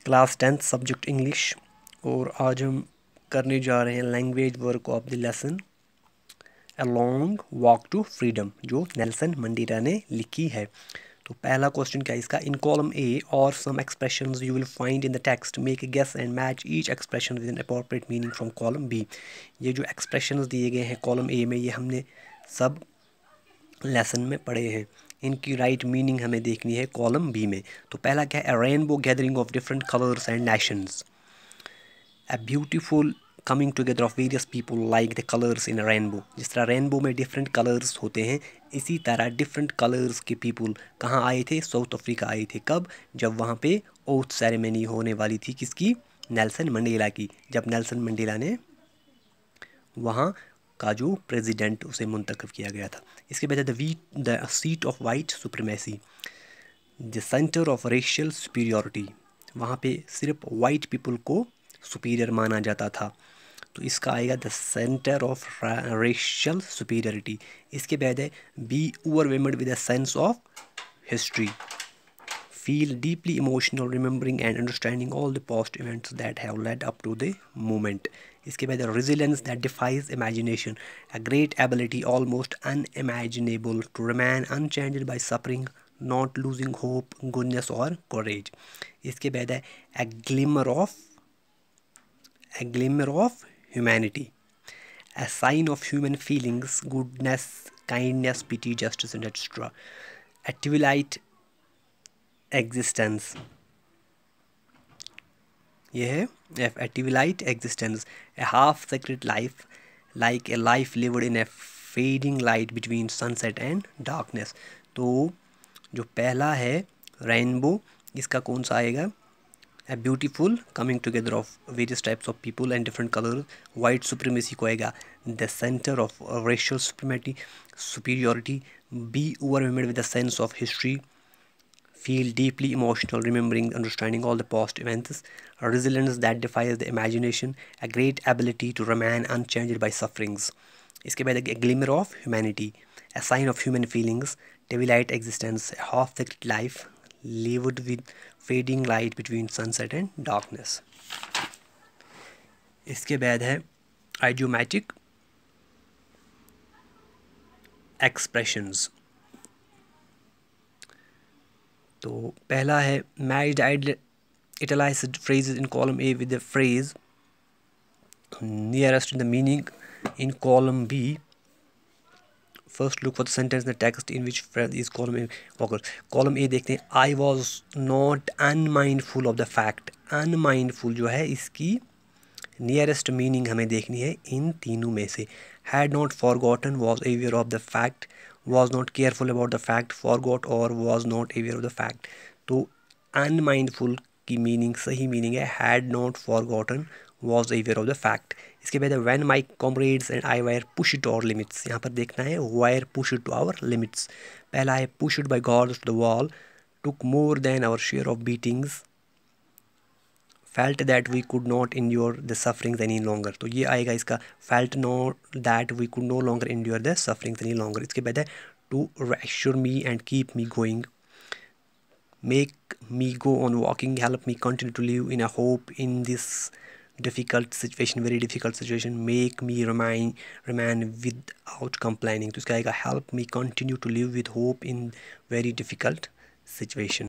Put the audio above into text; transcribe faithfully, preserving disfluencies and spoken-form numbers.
Class tenth subject English. और आज हम करने जा रहे हैं language work of the lesson a long walk to freedom, जो नेल्सन मंडेला ने लिखी है। तो पहला क्वेश्चन क्या है इसका, इन कॉलम ए और some expressions you will find in the text, make a guess and match each expression with an appropriate meaning from column B. ये जो एक्सप्रेशंस दिए गए हैं कॉलम ए में, ये हमने सब लेसन में पढ़े हैं। इनकी राइट मीनिंग हमें देखनी है कॉलम बी में। तो पहला क्या है, a rainbow gathering of different colours and nations, a beautiful coming together of various people like the colours in a rainbow. जिस तरह रेनबो में डिफरेंट कलर्स होते हैं, इसी तरह डिफरेंट कलर्स के पीपल कहाँ आए थे, साउथ अफ्रीका आए थे। कब? जब वहाँ पे ओथ सेरेमनी होने वाली थी, किसकी? नेल्सन मंडेला की। जब नेल्सन मंडेला ने वहाँ का जो प्रेसिडेंट उसे मुंतखब किया गया था। इसके बाद the we the seat of white supremacy, the centre of racial superiority. वहाँ पे सिर्फ वाइट पीपल को सुपीरियर माना जाता था, तो इसका आएगा the centre of racial superiority. इसके बाद है be overwhelmed with a sense of history, feel deeply emotional remembering and understanding all the past events that have led up to the moment. इसके बाद resilience that defies imagination, a great ability almost unimaginable to remain unchanged by suffering, not losing hope, goodness or courage. इसके बाद है a glimmer of a glimmer of humanity, a sign of human feelings, goodness, kindness, pity, justice and et cetera. A twilight existence, ये है F a twilight existence, a half secret life like a life lived in a fading light between sunset and darkness. तो जो पहला है rainbow, इसका कौन सा आएगा? A beautiful coming together of various types of people and different colour. White supremacy को आएगा the centre of racial supremacy superiority. Be overwhelmed with the sense of history, feel deeply emotional remembering understanding all the past events, a resilience that defies the imagination, a great ability to remain unchanged by sufferings. इसके बाद a glimmer of humanity, a sign of human feelings, twilight existence, a half-secret life lived with fading light between sunset and darkness. इसके बाद है idiomatic expressions। तो पहला है match the italicised phrases in column A with the phrase nearest in the meaning in column B. First look for the sentence in the text in which phrase is column A occurs. column A देखते हैं, I was not unmindful of the fact. unmindful जो है इसकी nearest meaning हमें देखनी है इन तीनों में से। had not forgotten, was aware of the fact, was not careful about the fact, forgot or was not aware of the fact। तो unmindful की मीनिंग सही मीनिंग है had not forgotten, was aware of the fact। इसके बाद when my comrades and I were pushed to our limits, यहाँ पर देखना है were pushed to our limits। पहला है pushed by guards to the wall, took more than our share of beatings, felt that we could not endure the sufferings any longer। तो ये आएगा इसका felt not that we could no longer endure the sufferings any longer। इसके बाद है to reassure me and keep me going, make me go on walking, help me continue to live in a hope in this difficult situation, very difficult situation, make me remain remain without complaining। तो इसका आएगा help me continue to live with hope in very difficult situation।